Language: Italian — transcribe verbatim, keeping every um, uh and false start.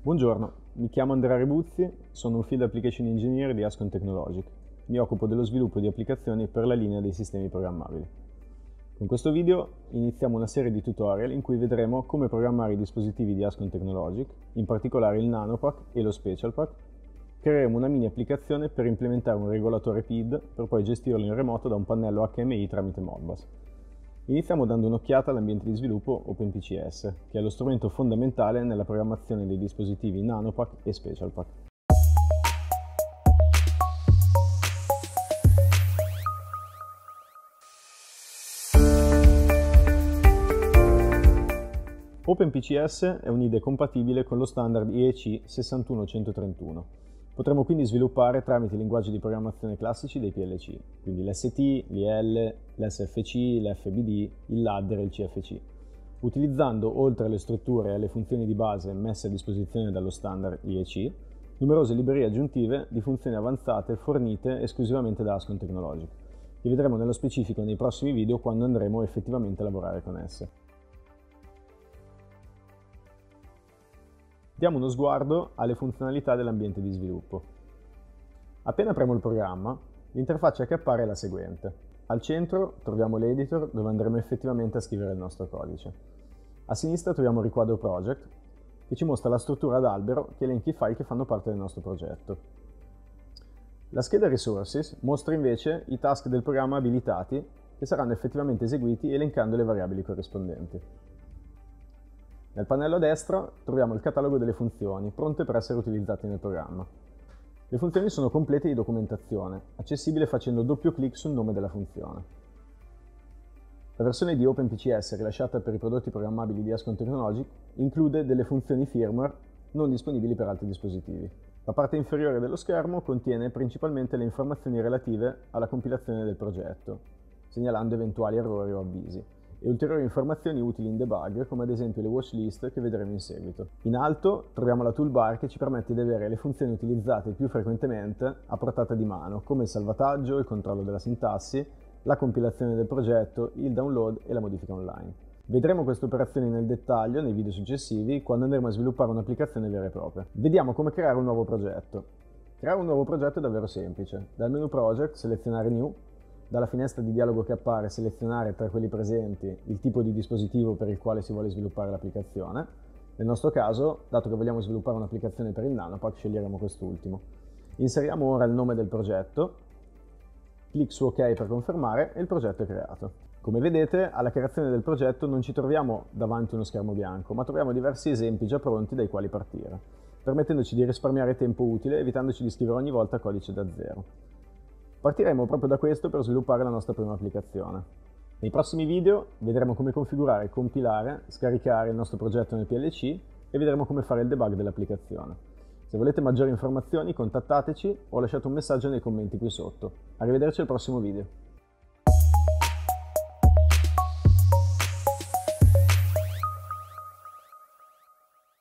Buongiorno, mi chiamo Andrea Rebuzzi, sono un Field Application Engineer di Ascon Technologic. Mi occupo dello sviluppo di applicazioni per la linea dei sistemi programmabili. Con questo video iniziamo una serie di tutorial in cui vedremo come programmare i dispositivi di Ascon Technologic, in particolare il NanoPack e lo SpecialPack. Creeremo una mini applicazione per implementare un regolatore P I D per poi gestirlo in remoto da un pannello H M I tramite Modbus. Iniziamo dando un'occhiata all'ambiente di sviluppo OpenPCS, che è lo strumento fondamentale nella programmazione dei dispositivi NanoPack e SpecialPack. OpenPCS è un'I D E compatibile con lo standard I E C sei uno uno tre uno. Potremo quindi sviluppare tramite i linguaggi di programmazione classici dei P L C, quindi l'S T, l'I L, l'S F C, l'F B D, il ladder e il C F C, utilizzando, oltre alle strutture e alle funzioni di base messe a disposizione dallo standard I E C, numerose librerie aggiuntive di funzioni avanzate fornite esclusivamente da Ascon Technologic, che vedremo nello specifico nei prossimi video quando andremo effettivamente a lavorare con esse. Diamo uno sguardo alle funzionalità dell'ambiente di sviluppo. Appena apriamo il programma, l'interfaccia che appare è la seguente. Al centro troviamo l'editor dove andremo effettivamente a scrivere il nostro codice. A sinistra troviamo il riquadro project, che ci mostra la struttura ad albero che elenca i file che fanno parte del nostro progetto. La scheda resources mostra invece i task del programma abilitati che saranno effettivamente eseguiti elencando le variabili corrispondenti. Nel pannello a destra troviamo il catalogo delle funzioni, pronte per essere utilizzate nel programma. Le funzioni sono complete di documentazione, accessibile facendo doppio clic sul nome della funzione. La versione di OpenPCS rilasciata per i prodotti programmabili di Ascon Technologic include delle funzioni firmware non disponibili per altri dispositivi. La parte inferiore dello schermo contiene principalmente le informazioni relative alla compilazione del progetto, segnalando eventuali errori o avvisi, e ulteriori informazioni utili in debug, come ad esempio le watchlist che vedremo in seguito. In alto troviamo la toolbar che ci permette di avere le funzioni utilizzate più frequentemente a portata di mano, come il salvataggio, il controllo della sintassi, la compilazione del progetto, il download e la modifica online. Vedremo queste operazioni nel dettaglio nei video successivi quando andremo a sviluppare un'applicazione vera e propria. Vediamo come creare un nuovo progetto. Creare un nuovo progetto è davvero semplice. Dal menu Project selezionare New, dalla finestra di dialogo che appare selezionare tra quelli presenti il tipo di dispositivo per il quale si vuole sviluppare l'applicazione. Nel nostro caso, dato che vogliamo sviluppare un'applicazione per il NanoPack, sceglieremo quest'ultimo. Inseriamo ora il nome del progetto, clic su OK per confermare e il progetto è creato. Come vedete, alla creazione del progetto non ci troviamo davanti uno schermo bianco, ma troviamo diversi esempi già pronti dai quali partire, permettendoci di risparmiare tempo utile, evitandoci di scrivere ogni volta codice da zero. Partiremo proprio da questo per sviluppare la nostra prima applicazione. Nei prossimi video vedremo come configurare, compilare, scaricare il nostro progetto nel P L C e vedremo come fare il debug dell'applicazione. Se volete maggiori informazioni contattateci o lasciate un messaggio nei commenti qui sotto. Arrivederci al prossimo video.